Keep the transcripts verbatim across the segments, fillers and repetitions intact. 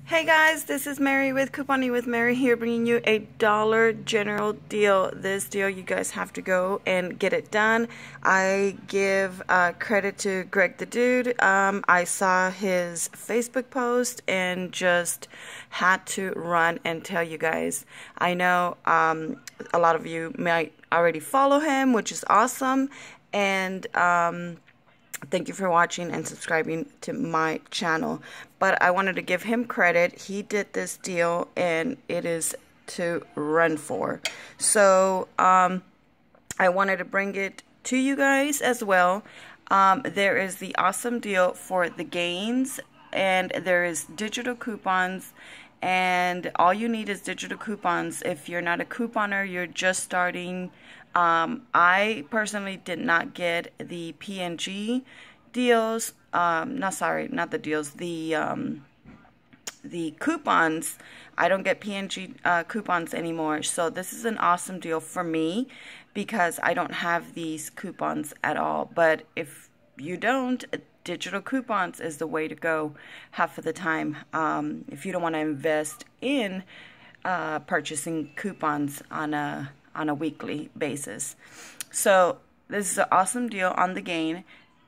Hey guys, this is Mary with Couponing with Mary here, bringing you a Dollar General deal. This deal, you guys have to go and get it done. I give uh, credit to Greg the Dude. Um, I saw his Facebook post and just had to run and tell you guys. I know um, a lot of you might already follow him, which is awesome. And um, thank you for watching and subscribing to my channel. But I wanted to give him credit. He did this deal and it is to run for. So um, I wanted to bring it to you guys as well. Um, there is the awesome deal for the gains, and there is digital coupons, and all you need is digital coupons. If you're not a couponer, you're just starting. Um, I personally did not get the P N G deals. Um, not sorry, not the deals. The um, the coupons. I don't get P N G uh, coupons anymore. So this is an awesome deal for me because I don't have these coupons at all. But if you don't, digital coupons is the way to go half of the time. Um, if you don't want to invest in uh, purchasing coupons on a on a weekly basis. So this is an awesome deal on the gain.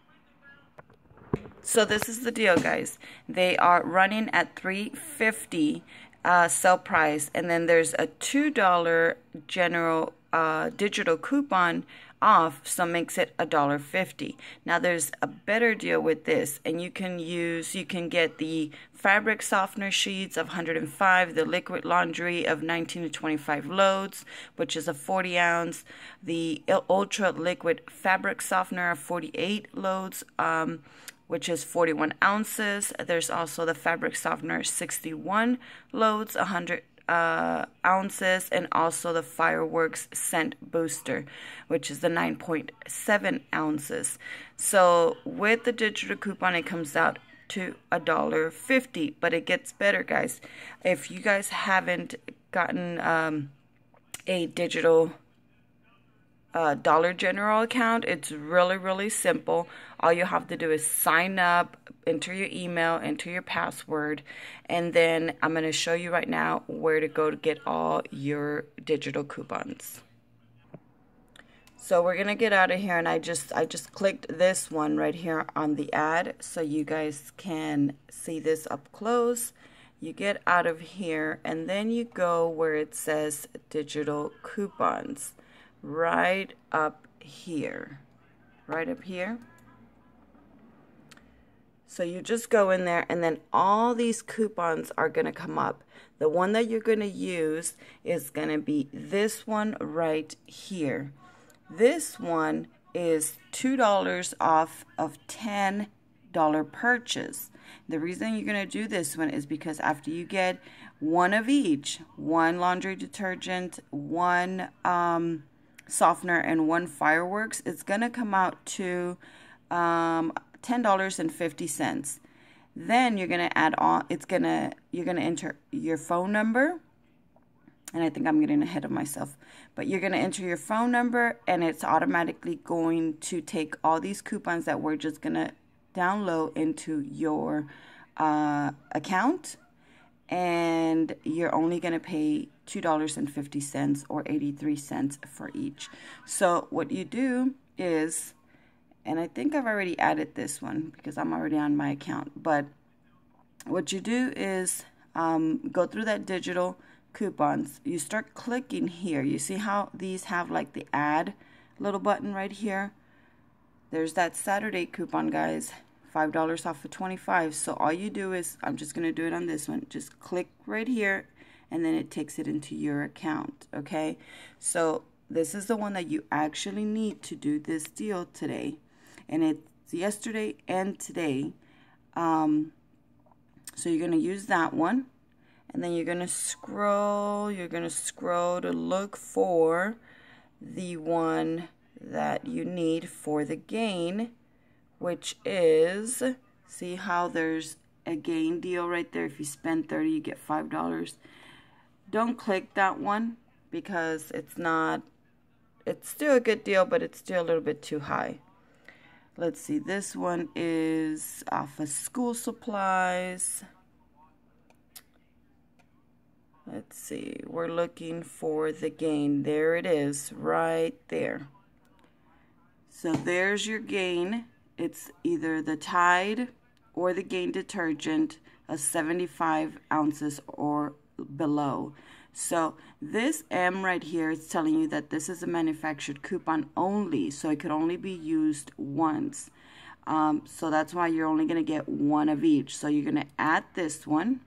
So this is the deal, guys. They are running at three fifty uh, sell price, and then there's a two dollar general uh, digital coupon off, so makes it a dollar fifty. Now there's a better deal with this, and you can use you can get the fabric softener sheets of one hundred five, the liquid laundry of nineteen to twenty-five loads, which is a forty ounce, the ultra liquid fabric softener of forty-eight loads, um, which is forty-one ounces. There's also the fabric softener sixty-one loads, one hundred Uh, ounces, and also the Fireworks Scent Booster, which is the nine point seven ounces. So with the digital coupon, it comes out to a dollar fifty. But it gets better, guys. If you guys haven't gotten um, a digital uh, Dollar General account, it's really, really simple. All you have to do is sign up, enter your email, enter your password, and then I'm going to show you right now where to go to get all your digital coupons. So we're going to get out of here, and I just I just clicked this one right here on the ad so you guys can see this up close. You get out of here, and then you go where it says digital coupons, right up here, right up here. So you just go in there, and then all these coupons are going to come up. The one that you're going to use is going to be this one right here. This one is two dollars off of ten dollar purchase. The reason you're going to do this one is because after you get one of each, one laundry detergent, one um, softener, and one Fireworks, it's going to come out to um, ten dollars and fifty cents. Then you're gonna add on. It's gonna you're gonna enter your phone number, and I think I'm getting ahead of myself. But you're gonna enter your phone number, and it's automatically going to take all these coupons that we're just gonna download into your uh, account, and you're only gonna pay two dollars and fifty cents or eighty-three cents for each. So what you do is, and I think I've already added this one because I'm already on my account. But what you do is um, go through that digital coupons. You start clicking here. You see how these have like the add little button right here? There's that Saturday coupon, guys. five dollars off of twenty-five. So all you do is, I'm just going to do it on this one. Just click right here, and then it takes it into your account. Okay? So this is the one that you actually need to do this deal today. And it's yesterday and today. Um, so you're going to use that one. And then you're going to scroll. You're going to scroll to look for the one that you need for the gain, which is, see how there's a gain deal right there. If you spend thirty, you get five dollars. Don't click that one because it's not, it's still a good deal, but it's still a little bit too high. Let's see, this one is off of school supplies. let's see, we're looking for the Gain. There it is, right there. So there's your Gain. It's either the Tide or the Gain detergent, a seventy-five ounces or below. So this M right here is telling you that this is a manufactured coupon only, so it could only be used once. Um, so that's why you're only going to get one of each. So you're going to add this one.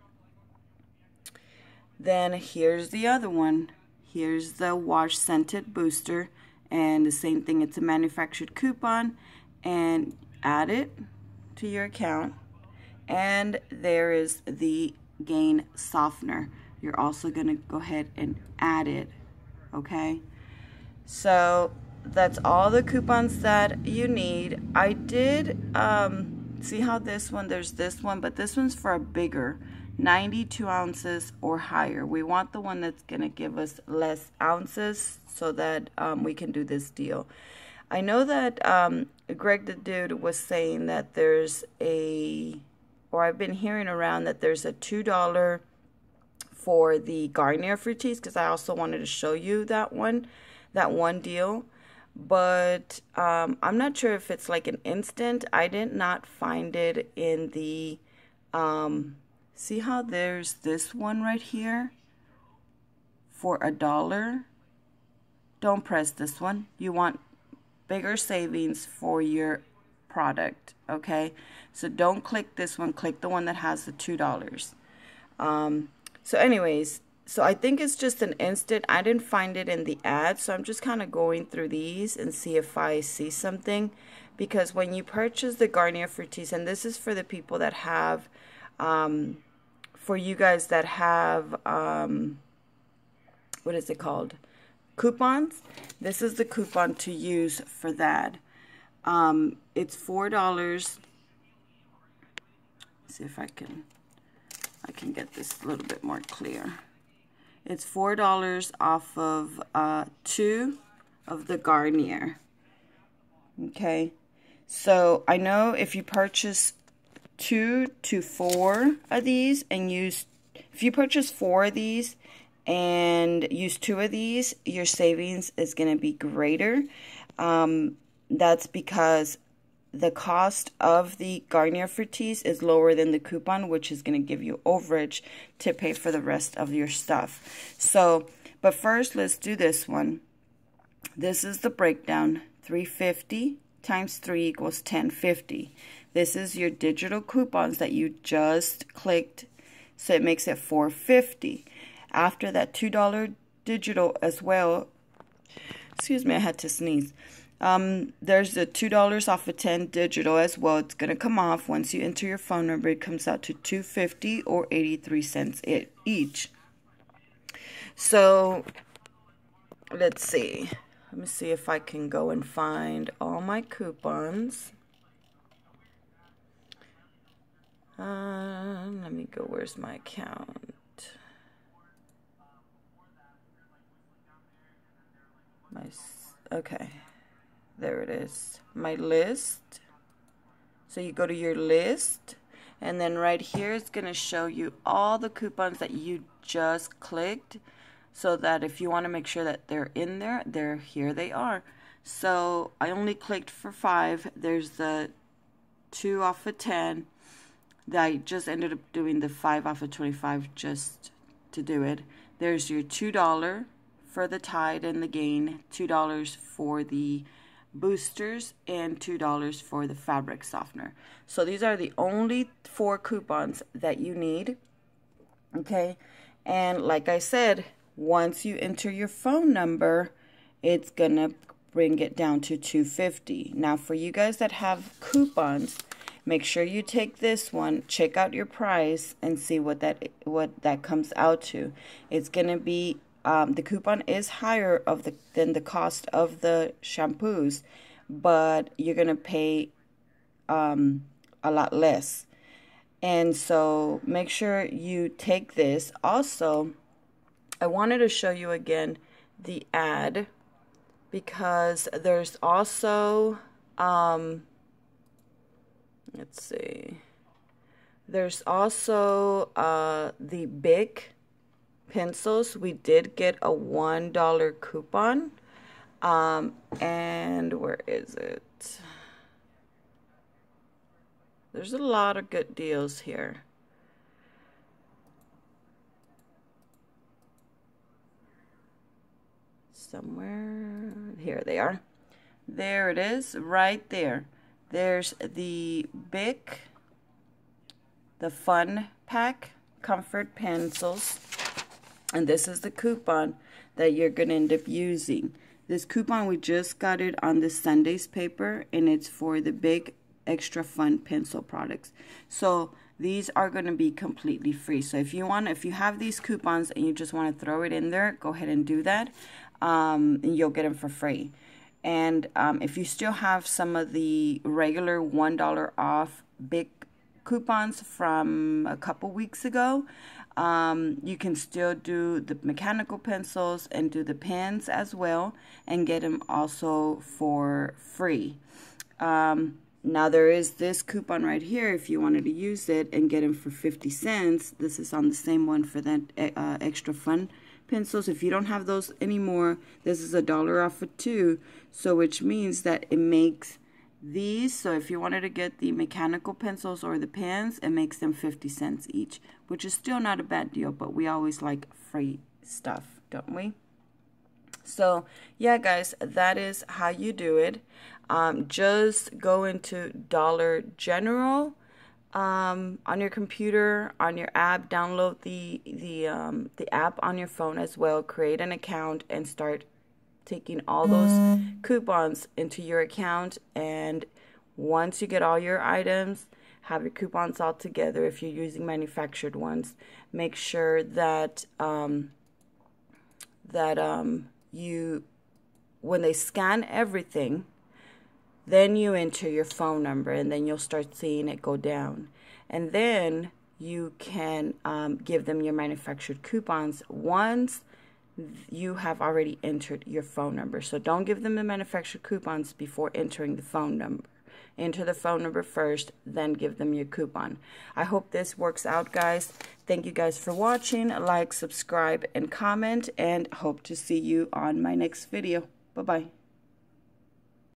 Then here's the other one. Here's the Wash Scented Booster. And the same thing, it's a manufactured coupon. And add it to your account. And there is the Gain Softener. You're also going to go ahead and add it. Okay? So that's all the coupons that you need. I did um, see how this one, there's this one, but this one's for a bigger, ninety-two ounces or higher. We want the one that's going to give us less ounces so that um, we can do this deal. I know that um, Greg the Dude was saying that there's a, or I've been hearing around that there's a two dollar for the Garnier Fructis, because I also wanted to show you that one, that one deal. But um, I'm not sure if it's like an instant. I did not find it in the, um, see how there's this one right here for a dollar? Don't press this one. You want bigger savings for your product, okay? So don't click this one. Click the one that has the two dollars. Um, so anyways, so I think it's just an instant. I didn't find it in the ad, so I'm just kind of going through these and see if I see something. Because when you purchase the Garnier Fructis, and this is for the people that have, um, for you guys that have, um, what is it called? Coupons. This is the coupon to use for that. Um, it's four dollars. Let's see if I can, I can get this a little bit more clear. It's four dollars off of uh, two of the Garnier. Okay. So I know if you purchase two to four of these and use, if you purchase four of these and use two of these, your savings is going to be greater. Um, that's because the cost of the Garnier Fructis is lower than the coupon, which is going to give you overage to pay for the rest of your stuff. So, but first, let's do this one. This is the breakdown. three fifty times three equals ten fifty. This is your digital coupons that you just clicked, so it makes it four fifty. After that two dollar digital as well, excuse me, I had to sneeze. Um, there's the two dollars off of ten digital as well. It's going to come off. Once you enter your phone number, it comes out to two fifty or eighty-three cents it, each. So, let's see. Let me see if I can go and find all my coupons. Uh, let me go. Where's my account? My, okay. There it is, my list. So you go to your list, and then right here it's going to show you all the coupons that you just clicked, so that if you want to make sure that they're in there, they're here they are. So I only clicked for five. There's the two off of ten. That I just ended up doing the five off of twenty-five just to do it. There's your two dollars for the Tide and the Gain, two dollars for the boosters, and two dollars for the fabric softener. So these are the only four coupons that you need. Okay, and like I said, once you enter your phone number, it's gonna bring it down to two fifty. Now for you guys that have coupons, make sure you take this one, check out your price, and see what that what that comes out to. It's gonna be Um, the coupon is higher of the than the cost of the shampoos, but you're going to pay um, a lot less. And so make sure you take this. Also, I wanted to show you again the ad, because there's also, um, let's see, there's also uh, the Bic pencils, we did get a one dollar coupon. Um, and where is it? There's a lot of good deals here. Somewhere, here they are. There it is, right there. There's the Bic, the Fun Pack Comfort Pencils, and this is the coupon that you're going to end up using. This coupon, we just got it on the Sundays paper, and it's for the Bic Extra Fun Pencil products. So these are going to be completely free. So if you want, if you have these coupons and you just want to throw it in there, go ahead and do that. Um, and you'll get them for free. And um, if you still have some of the regular one dollar off Bic coupons from a couple weeks ago, um, you can still do the mechanical pencils and do the pens as well and get them also for free. Um, now there is this coupon right here if you wanted to use it and get them for fifty cents. This is on the same one for that uh, Extra Fun pencils. If you don't have those anymore, this is a dollar off for two, so which means that it makes these, so if you wanted to get the mechanical pencils or the pens, it makes them fifty cents each, which is still not a bad deal, but we always like free stuff, don't we? So yeah guys, that is how you do it. Um, just go into Dollar General Um, on your computer, on your app, download the the um, the app on your phone as well. Create an account and start taking all those coupons into your account. And once you get all your items, have your coupons all together. If you're using manufactured ones, make sure that um, that um, you, when they scan everything, then you enter your phone number, and then you'll start seeing it go down. And then you can um, give them your manufactured coupons once you have already entered your phone number. So don't give them the manufactured coupons before entering the phone number. Enter the phone number first, then give them your coupon. I hope this works out, guys. Thank you guys for watching. Like, subscribe, and comment, and hope to see you on my next video. Bye-bye.